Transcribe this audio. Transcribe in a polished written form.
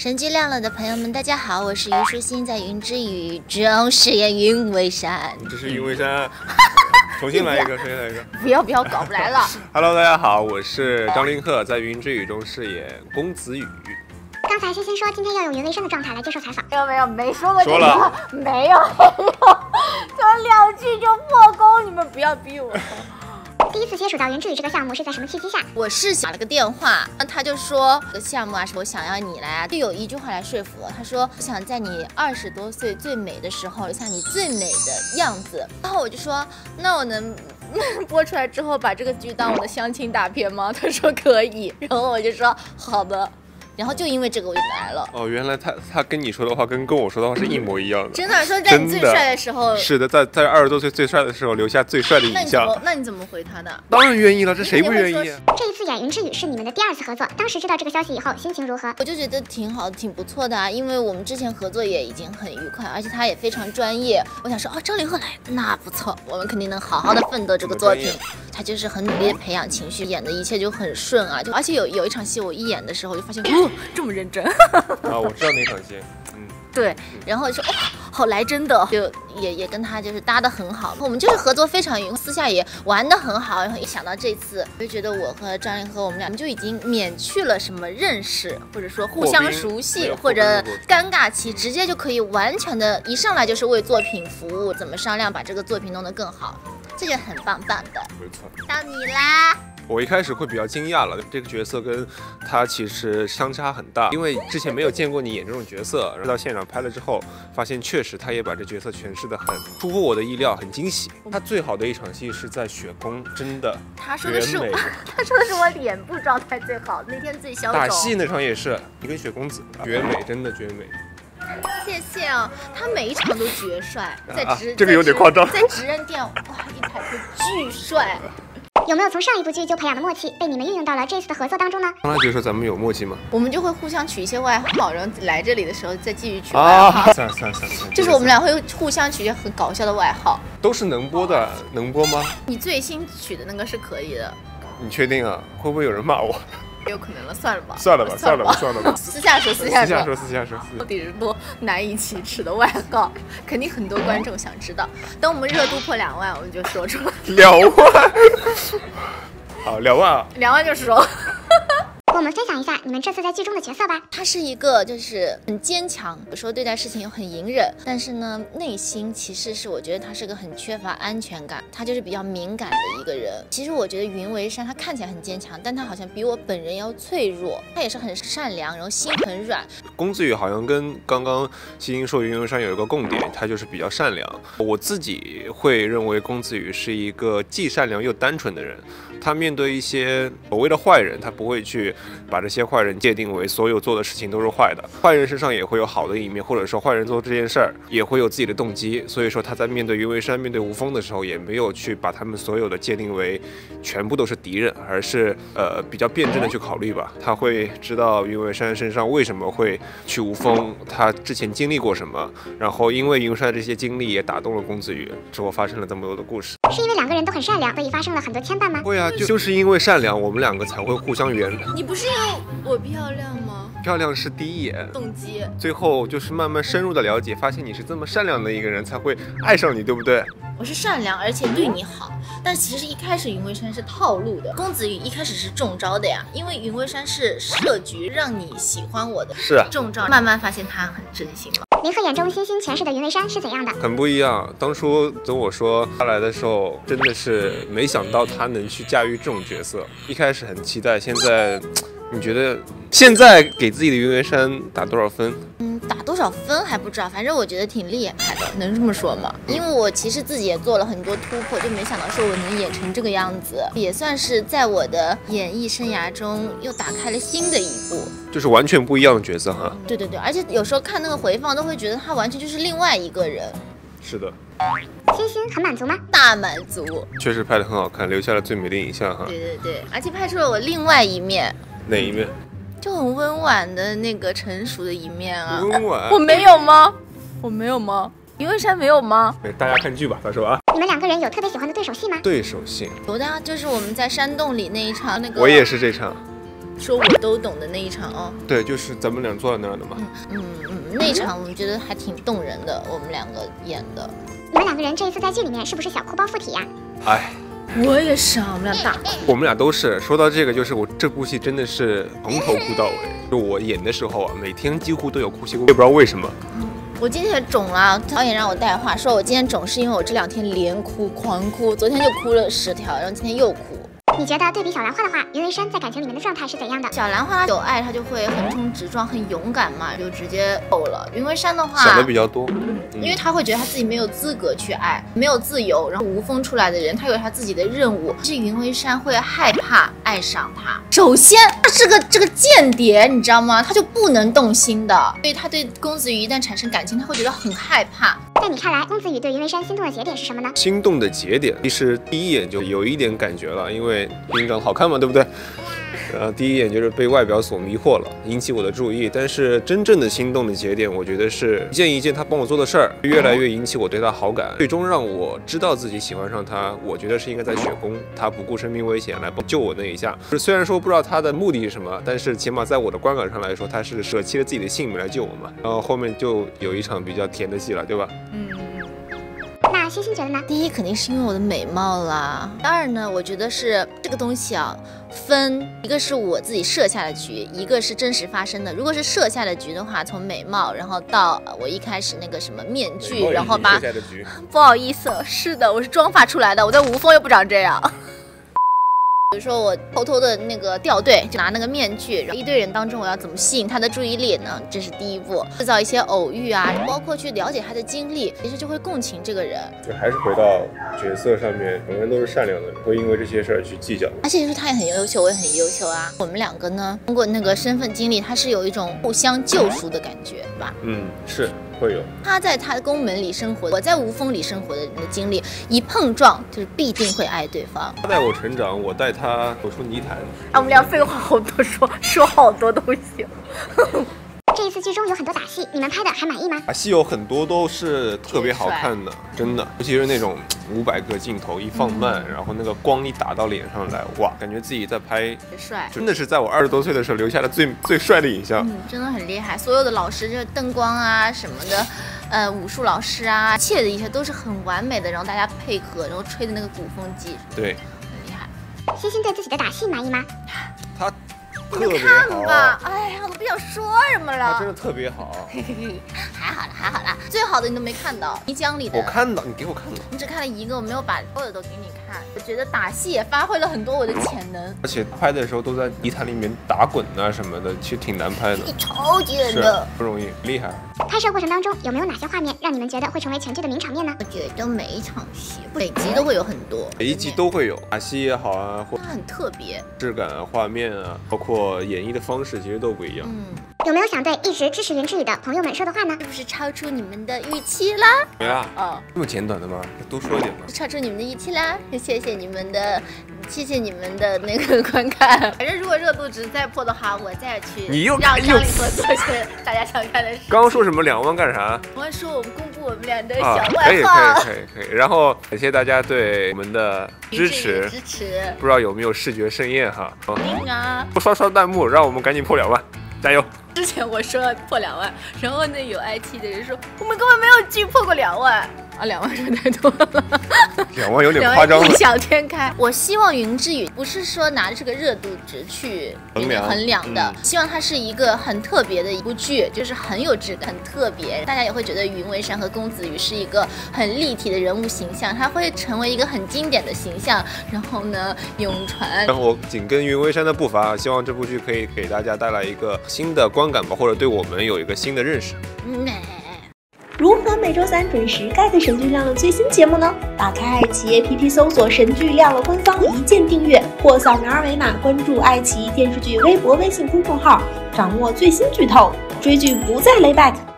成绩亮了的朋友们，大家好，我是虞书欣，在云之羽中饰演云为山。 这是云为山，重新来一个，重新来一个。 不要，搞不来了。 Hello， 大家好，我是张凌赫，在云之羽中饰演公子羽。 刚才欣欣说今天要用云为山的状态来接受采访， 没说过这个， 说了没有，就2句就破功，你们不要逼我。 第一次接触到云之羽这个项目是在什么契机下？ 我是打了个电话，他就说这个项目啊，我想要你来啊，就有一句话来说服我，他说我想在你20多岁最美的时候留下你最美的样子。然后我就说，那我能播出来之后把这个剧当我的相亲大片吗？他说可以，然后我就说好的。然后就因为这个我就来了。 哦，原来他跟你说的话跟我说的话是一模一样的。 真的说在你最帅的时候。 是的，在20多岁最帅的时候留下最帅的影像。 那你怎么回他的？ 当然愿意了，这谁不愿意啊？ 这一次演云之羽是你们的第2次合作，当时知道这个消息以后心情如何？ 我就觉得挺好，挺不错的啊，因为我们之前合作也已经很愉快，而且他也非常专业。我想说，哦，张凌赫来，那不错，我们肯定能好好的奋斗这个作品。他就是很努力的培养情绪，演的一切就很顺啊，而且有一场戏我一演的时候就发现，这么认真。 啊，我知道哪场戏。 对，然后说好来真的，就也跟他就是搭得很好，我们就是合作非常愉快，私下也玩得很好。然后一想到这次，我就觉得我和张凌赫我们俩就已经免去了什么认识，或者说互相熟悉或者尴尬期，直接就可以完全的一上来就是为作品服务，怎么商量把这个作品弄得更好，这就很棒的。 没错， 到你啦。 我一开始会比较惊讶了，这个角色跟他其实相差很大，因为之前没有见过你演这种角色，然后到现场拍了之后，发现确实他也把这角色诠释得很出乎我的意料，很惊喜。他最好的一场戏是在雪宫，真的， 他说的是我脸部状态最好，那天最消肿。 打戏那场也是，你跟雪公子绝美，真的绝美。 谢谢哦，他每一场都绝帅， 这个有点夸张， 在职人店哇一排就巨帅。 有没有从上一部剧就培养的默契被你们运用到了这次的合作当中呢？ 刚才就说咱们有默契吗？ 我们就会互相取一些外号，然后来这里的时候再继续取外号。 算了， 就是我们俩会互相取一些很搞笑的外号。 都是能播的，能播吗？ 你最新取的那个是可以的。 你确定啊？会不会有人骂我？ 有可能了，算了吧。私下说。到底是多难以启齿的外号，肯定很多观众想知道。等我们热度破2万，我们就说出来。 2万？好，2万啊 ！2万就说。 给我们分享一下你们这次在剧中的角色吧。 他是一个就是很坚强，有时候对待事情又很隐忍，但是呢，内心其实是我觉得他是个很缺乏安全感，他就是比较敏感的一个人。其实我觉得云为山他看起来很坚强，但他好像比我本人要脆弱。他也是很善良，然后心很软。公子羽好像跟刚刚欣欣说云为山有一个共点，他就是比较善良。我自己会认为公子羽是一个既善良又单纯的人。他面对一些所谓的坏人，他不会去把这些坏人界定为所有做的事情都是坏的。坏人身上也会有好的一面，或者说坏人做这件事儿也会有自己的动机。所以说他在面对云为山、面对吴峰的时候，也没有去把他们所有的界定为全部都是敌人，而是比较辩证的去考虑吧。他会知道云为山身上为什么会去吴峰，他之前经历过什么，然后因为云为山这些经历也打动了公子羽，之后发生了这么多的故事。 是因为2个人都很善良，所以发生了很多牵绊吗？ 会啊。就是因为善良，我们2个才会互相圆。 你不是因为我漂亮吗？ 漂亮是第一眼， 动机。最后就是慢慢深入的了解，发现你是这么善良的一个人，才会爱上你，对不对？ 我是善良，而且对你好，但其实一开始云为山是套路的，公子羽一开始是中招的呀，因为云为山是设局让你喜欢我的， 是啊， 中招，慢慢发现他很真心了。 凌赫眼中欣欣诠释的云为山是怎样的？ 很不一样。当初跟我说他来的时候，真的是没想到他能去驾驭这种角色，一开始很期待。现在你觉得现在给自己的云为山打多少分？ 打多少分还不知道，反正我觉得挺厉害的，能这么说吗？因为我其实自己也做了很多突破，就没想到说我能演成这个样子，也算是在我的演艺生涯中又打开了新的一步， 就是完全不一样的角色哈。 对，而且有时候看那个回放都会觉得他完全就是另外一个人。 是的。 欣欣很满足吗？ 大满足，确实拍得很好看，留下了最美的影像哈。 对，而且拍出了我另外一面。 哪一面？ 就很温婉的那个成熟的一面啊。 温婉？ 我没有吗？云为山没有吗？ 大家看剧吧，到时候啊。 你们2个人有特别喜欢的对手戏吗？ 对手戏有的啊，就是我们在山洞里那一场那个。 我也是这场。 说我都懂的那一场哦。 对，就是咱们俩坐在那儿的嘛。 那一场我觉得还挺动人的，我们两个演的。 你们两个人这一次在剧里面是不是小哭包附体呀？ 哎， 我也是啊，我们俩大哭。 我们俩都是。说到这个，就是我这部戏真的是从头哭到尾。就我演的时候啊，每天几乎都有哭戏，我也不知道为什么。 我今天也肿了，导演让我带话，说我今天肿是因为我这2天连哭狂哭，昨天就哭了10条，然后今天又哭。 你觉得对比小兰花的话，云为山在感情里面的状态是怎样的？ 小兰花有爱，她就会横冲直撞，很勇敢嘛，就直接够了。云为山的话， 想的比较多， 因为他会觉得他自己没有资格去爱，没有自由。然后吴峰出来的人，他有他自己的任务，是云为山会害怕爱上他。首先，他是这个间谍，你知道吗？他就不能动心的，所以他对公子羽一旦产生感情，他会觉得很害怕。 在你看来，公子羽对云为山心动的节点是什么呢？ 心动的节点，其实第一眼就有一点感觉了，因为云长得好看嘛，对不对？第一眼就是被外表所迷惑了，引起我的注意。但是真正的心动的节点，我觉得是一件一件他帮我做的事儿，越来越引起我对他好感，最终让我知道自己喜欢上他。我觉得是应该在雪宫，他不顾生命危险来救我那一下。虽然说不知道他的目的是什么，但是起码在我的观感上来说，他是舍弃了自己的性命来救我嘛。然后后面就有一场比较甜的戏了，对吧？ 那欣欣觉得呢？ 第一肯定是因为我的美貌啦，第二呢，我觉得是这个东西啊，分一个是我自己设下的局，一个是真实发生的。如果是设下的局的话，从美貌，然后到我一开始那个什么面具，然后把不好意思，是的，我是妆发出来的，我在吴峰又不长这样。比如说我偷偷的那个掉队，就拿那个面具，然后一堆人当中我要怎么吸引他的注意力呢？这是第一步，制造一些偶遇啊，包括去了解他的经历，其实就会共情这个人。 就还是回到角色上面，每个人都是善良的人，会因为这些事儿去计较。 而且说他也很优秀，我也很优秀啊。我们两个呢，通过那个身份经历，他是有一种互相救赎的感觉，对吧？ 是。会有他在他的宫门里生活，我在吴峰里生活的人的经历一碰撞，就是必定会爱对方。 他带我成长，我带他走出泥潭。 我们俩废话好多，说好多东西。 这一次剧中有很多打戏，你们拍的还满意吗？ 打戏有很多都是特别好看的，真的，尤其是那种500个镜头一放慢，然后那个光一打到脸上来，哇，感觉自己在拍， 帅， 真的是在我20多岁的时候留下了最帅的影像。 真的很厉害，所有的老师就是灯光啊什么的，武术老师啊，一切的一切都是很完美的，然后大家配合，然后吹的那个鼓风机， 对， 很厉害。 欣欣对自己的打戏满意吗？ 他你们看吧，哎呀，我都不想说什么了。 他真的特别好， 还好啦，最好的你都没看到，泥浆里的。 我看到，你给我看到。 你只看了一个，我没有把所有的都给你看。我觉得打戏也发挥了很多我的潜能， 而且拍的时候都在泥潭里面打滚啊什么的，其实挺难拍的， 超级难的， 不容易，厉害。 拍摄过程当中有没有哪些画面让你们觉得会成为全剧的名场面呢？ 我觉得每一场戏，每集都会有很多， 每一集都会有打戏也好啊，或它很特别， 质感啊、画面啊，包括演绎的方式，其实都不一样。 有没有想对一直支持云之羽的朋友们说的话呢？ 是不是超出你们的预期啦？ 没啦，这么简短的吗？多说一点吧。 超出你们的预期啦，谢谢你们的那个观看。反正如果热度值再破的话，我再去让张力和做些大家想看的事。 刚刚说什么2万干啥？ 我们说我们公布我们俩的小外号。 可以。然后感谢大家对我们的支持，不知道有没有视觉盛宴哈？不刷弹幕，让我们赶紧破2万，加油！ 之前我说破2万，然后呢有 IT 的人说我们根本没有剧破过2万。2万说太多了 ，2万有点夸张了。 异想天开。我希望云之羽不是说拿着这个热度值去衡量的，希望它是一个很特别的一部剧，就是很有质感、很特别，大家也会觉得云为山和公子羽是一个很立体的人物形象，它会成为一个很经典的形象，然后呢永传。 然后我紧跟云为山的步伐，希望这部剧可以给大家带来一个新的观感吧，或者对我们有一个新的认识。 如何每周3准时 get 神剧亮了最新节目呢？打开爱奇艺 APP 搜索神剧亮了官方，一键订阅，或扫描2维码关注爱奇艺电视剧微博、微信公众号，掌握最新剧透，追剧不再 lay back。